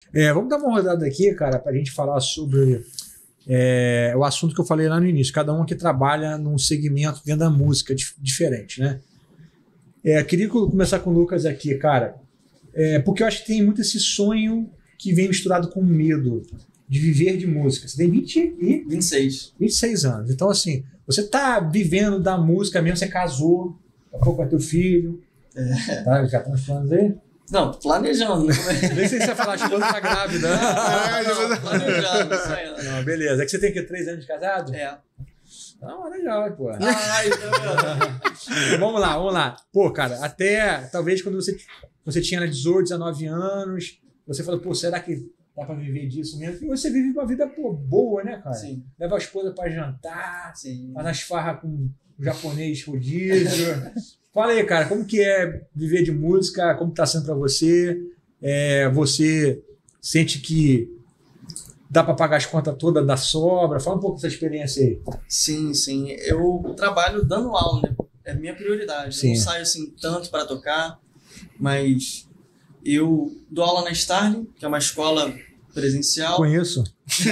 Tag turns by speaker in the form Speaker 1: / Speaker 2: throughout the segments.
Speaker 1: Vamos dar uma rodada aqui, cara, pra gente falar sobre o assunto que eu falei lá no início. Cada um aqui trabalha num segmento dentro da música diferente, né? Queria começar com o Lucas aqui, cara, porque eu acho que tem muito esse sonho que vem misturado com medo de viver de música. Você tem 26 anos. Então, assim, você tá vivendo da música mesmo, você casou, daqui a pouco vai ter o filho. Tá? Já tá nos planos aí?
Speaker 2: Não, planejando.
Speaker 1: Nem sei se você vai falar, a esposa tá grávida.
Speaker 2: Não, planejando, isso aí.
Speaker 1: Não, beleza. É que você tem 3 anos de casado? Não, legal, pô. Vamos lá. Pô, cara, até talvez quando você tinha 18, 19 anos, você falou, pô, será que dá pra viver disso mesmo? E você vive uma vida, pô, boa, né, cara?
Speaker 2: Sim.
Speaker 1: Leva a esposa pra jantar,
Speaker 2: Sim.
Speaker 1: faz as farras com o japonês rodízio. Fala aí, cara, como que é viver de música? Como tá sendo pra você? Você sente que dá pra pagar as contas todas da sobra? Fala um pouco dessa experiência aí.
Speaker 2: Sim. Eu trabalho dando aula, né? É minha prioridade.
Speaker 1: Sim.
Speaker 2: Eu não saio assim tanto para tocar, mas eu dou aula na Starling, que é uma escola presencial.
Speaker 1: Conheço. Você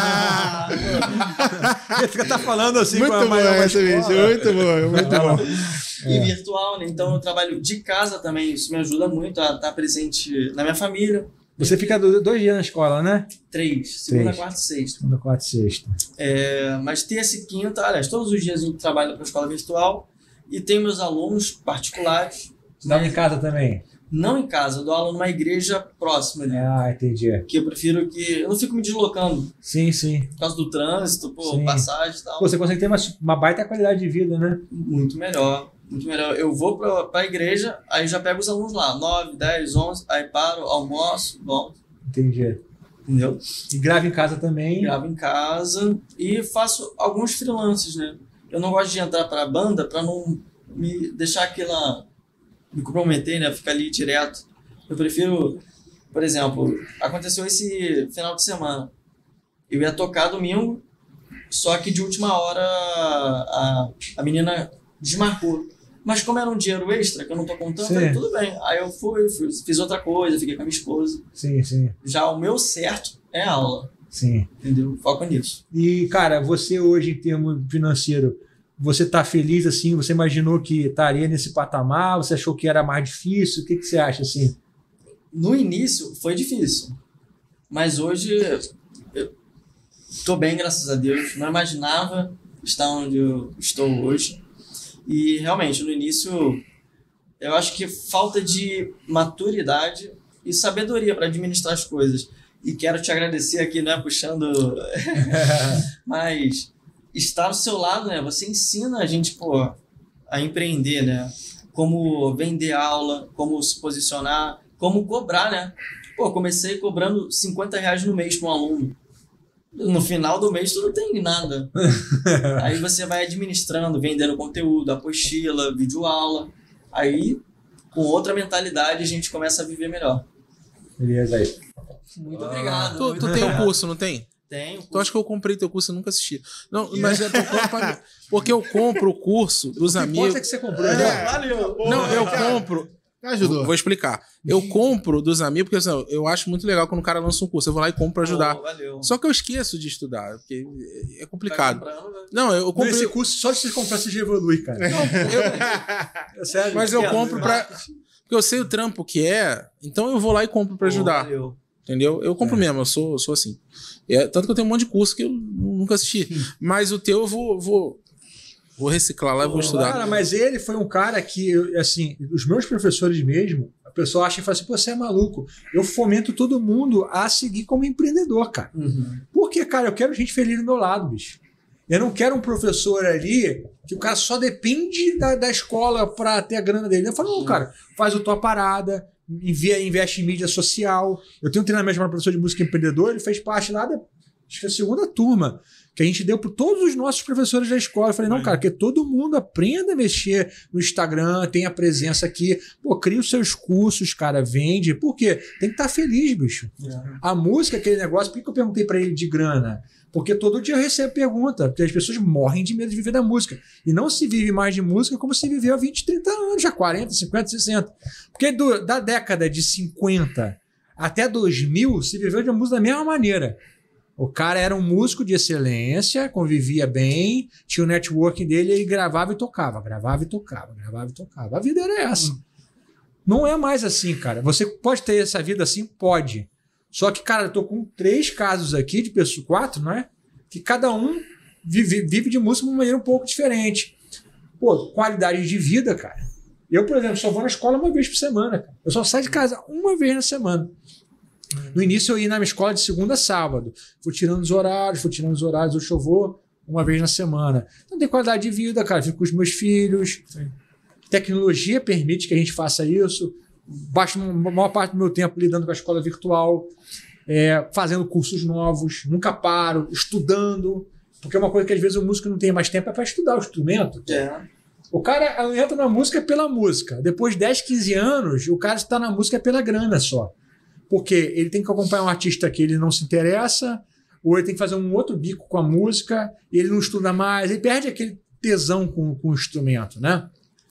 Speaker 1: tá falando assim
Speaker 3: muito
Speaker 1: com a maior
Speaker 3: muito bom.
Speaker 2: E virtual, né? Então eu trabalho de casa também. Isso me ajuda muito a estar presente na minha família.
Speaker 1: Você fica 2 dias na escola, né?
Speaker 2: 3. Segunda, quarta e sexta.
Speaker 1: Segunda, quarta e sexta.
Speaker 2: Mas terça e quinta, aliás, todos os dias a gente trabalha para a escola virtual e tem meus alunos particulares.
Speaker 1: Você dá em casa também?
Speaker 2: Não em casa, eu dou aula numa igreja próxima ali.
Speaker 1: Entendi.
Speaker 2: Que eu prefiro que... Eu não fico me deslocando.
Speaker 1: Sim.
Speaker 2: Por causa do trânsito,
Speaker 1: Sim.
Speaker 2: passagem e tal.
Speaker 1: Pô, você consegue ter uma baita qualidade de vida, né?
Speaker 2: Muito melhor. Eu vou pra a igreja, aí já pego os alunos lá. 9, 10, 11, aí paro, almoço, volto.
Speaker 1: Entendi.
Speaker 2: Entendeu?
Speaker 1: E grava em casa também?
Speaker 2: Gravo em casa e faço alguns freelances, né? Eu não gosto de entrar pra banda pra não me deixar me comprometer, né? Ficar ali direto. Eu prefiro, por exemplo, aconteceu esse final de semana. Eu ia tocar domingo, só que de última hora a menina desmarcou. Mas como era um dinheiro extra, que eu não tô contando, eu falei, tudo bem. Aí eu fiz outra coisa, fiquei com a minha esposa.
Speaker 1: Sim.
Speaker 2: Já o meu certo é aula.
Speaker 1: Sim.
Speaker 2: Entendeu? Foco nisso.
Speaker 1: E, cara, você hoje, em termos financeiro, você tá feliz, assim? Você imaginou que estaria nesse patamar? Você achou que era mais difícil? O que você acha, assim?
Speaker 2: No início, foi difícil. Mas hoje, eu tô bem, graças a Deus. Não imaginava estar onde eu estou hoje. E, realmente, no início, eu acho que falta de maturidade e sabedoria para administrar as coisas. E quero te agradecer aqui, né, puxando... Mas... estar ao seu lado, né? Você ensina a gente, a empreender, né? Como vender aula, como se posicionar, como cobrar, né? Comecei cobrando R$50 no mês para um aluno. No final do mês tu não tem nada. Aí você vai administrando, vendendo conteúdo, apostila, videoaula. Aí, com outra mentalidade, a gente começa a viver melhor.
Speaker 1: Beleza aí.
Speaker 2: Muito obrigado.
Speaker 3: Tu tem um curso, não tem?
Speaker 2: Tenho.
Speaker 3: Tu acha que eu comprei teu curso e nunca assisti? Não, mas porque eu compro o curso dos amigos.
Speaker 1: Quanto é que você comprou?
Speaker 2: Valeu.
Speaker 3: Não, eu compro.
Speaker 4: Me ajudou.
Speaker 3: Vou explicar. Eu compro dos amigos, porque assim, eu acho muito legal quando o cara lança um curso. Eu vou lá e compro pra ajudar.
Speaker 2: Valeu.
Speaker 3: Só que eu esqueço de estudar, porque é complicado.
Speaker 2: Tá comprando, né?
Speaker 3: Não, eu compro.
Speaker 1: Esse curso, só de você comprar, você já evolui, cara.
Speaker 3: Sério, mas eu compro pra. Porque eu sei o trampo que é, então eu vou lá e compro pra ajudar.
Speaker 2: Valeu.
Speaker 3: Entendeu? Eu compro mesmo, eu sou assim. Tanto que eu tenho um monte de curso que eu nunca assisti. Mas o teu eu vou reciclar lá e vou estudar.
Speaker 1: Cara, mas ele foi um cara que, assim, os meus professores mesmo, a pessoa acha e fala assim, pô, você é maluco. Eu fomento todo mundo a seguir como empreendedor, cara.
Speaker 2: Uhum.
Speaker 1: Porque, cara, eu quero gente feliz do meu lado, bicho. Eu não quero um professor ali que o cara só depende da escola pra ter a grana dele. Eu falo, não, cara, faz a tua parada, investe em mídia social. Eu tenho um treinamento para professor de música empreendedor, ele fez parte lá acho que a segunda turma, que a gente deu para todos os nossos professores da escola. Eu falei, não, cara, que todo mundo aprenda a mexer no Instagram, tenha presença aqui. Pô, cria os seus cursos, cara, vende. Por quê? Tem que estar feliz, bicho. A música, aquele negócio, por que eu perguntei para ele de grana? Porque todo dia eu recebo pergunta, porque as pessoas morrem de medo de viver da música. E não se vive mais de música como se viveu há 20, 30 anos, já 40, 50, 60. Porque da década de 50 até 2000 se viveu de música da mesma maneira. O cara era um músico de excelência, convivia bem, tinha o networking dele, ele gravava e tocava, gravava e tocava, gravava e tocava. A vida era essa. Não é mais assim, cara. Você pode ter essa vida assim? Pode. Só que, cara, eu tô com 3 casos aqui de pessoas, 4, não é? Que cada um vive de música de uma maneira um pouco diferente. Pô, qualidade de vida, cara. Eu, por exemplo, só vou na escola uma vez por semana, cara. Eu só saio de casa uma vez na semana. No início eu ia na minha escola de segunda a sábado. Fui tirando os horários. Hoje eu vou uma vez na semana. Então tem qualidade de vida, cara. Fico com os meus filhos. Sim. Tecnologia permite que a gente faça isso. Basto a maior parte do meu tempo lidando com a escola virtual, fazendo cursos novos, nunca paro, estudando. Porque uma coisa que às vezes o músico não tem mais tempo é para estudar o instrumento. O cara entra na música pela música. Depois de 10, 15 anos, o cara está na música pela grana só. Porque ele tem que acompanhar um artista que ele não se interessa, ou ele tem que fazer um outro bico com a música, e ele não estuda mais, ele perde aquele tesão com o instrumento, né?